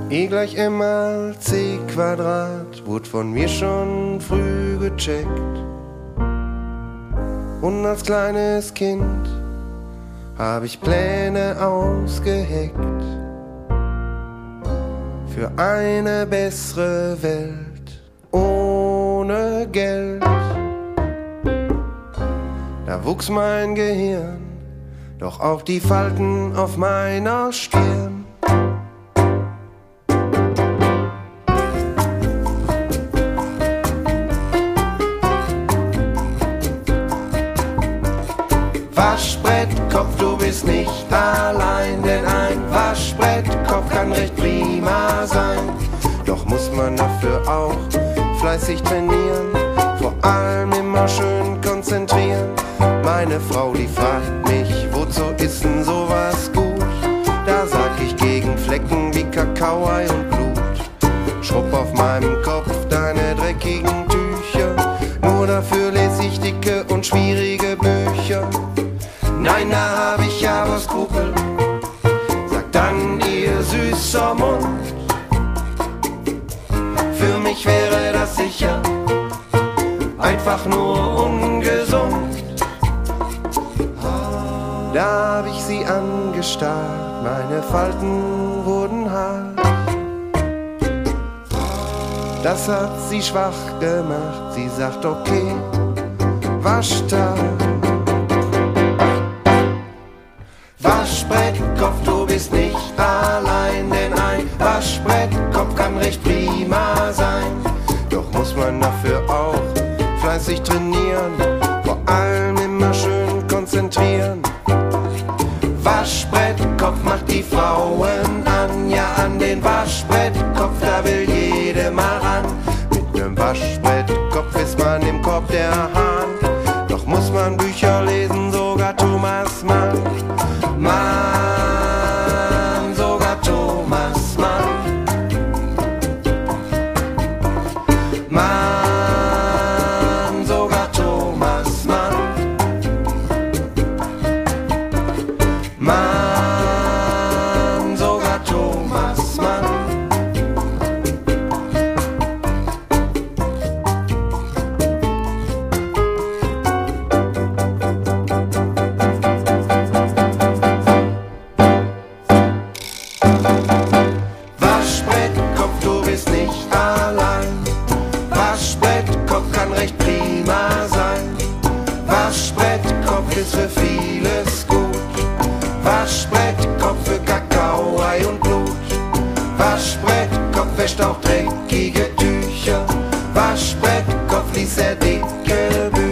E gleich M mal C Quadrat wurde von mir schon früh gecheckt. Und als kleines Kind hab ich Pläne ausgeheckt für eine bessere Welt ohne Geld. Da wuchs mein Gehirn, doch auch die Falten auf meiner Stirn. Waschbrettkopf, du bist nicht allein, denn ein Waschbrettkopf kann recht prima sein. Doch muss man dafür auch fleißig trainieren, vor allem immer schön konzentrieren. Meine Frau, die fragt mich, wozu ist denn sowas gut? Da sag ich, gegen Flecken wie Kakaoi und Blut. Schrubb auf meinem Kopf deine dreckigen Tücher, nur dafür lese ich dicke und schwierige Bücher. Nein, da hab ich aber Skrupel, sagt dann ihr süßer Mund. Für mich wäre das sicher einfach nur ungesund. Da hab ich sie angestarrt, meine Falten wurden hart. Das hat sie schwach gemacht, sie sagt okay, Waschtag. Waschbrettkopf, du bist nicht allein, denn ein Waschbrettkopf kann recht prima sein. Doch muss man dafür auch fleißig trainieren, vor allem immer schön konzentrieren. Waschbrettkopf macht die Frauen an, ja an den Waschbrettkopf, da will jede mal ran. Mit nem Waschbrettkopf ist man im Korb der Hahn, doch muss man Bücher lesen, sogar Thomas Mann. Mann, sogar Thomas Mann. Mann, sogar Thomas Mann. Mann, sogar Thomas Mann. Waschbrettkopf, du bist nicht allein. Waschbrettkopf kann recht prima sein. Waschbrettkopf ist für vieles gut. Waschbrettkopf für Kakaoi und Blut. Waschbrettkopf wäscht auch dreckige Tücher. Waschbrettkopf liest sehr dicke Bücher.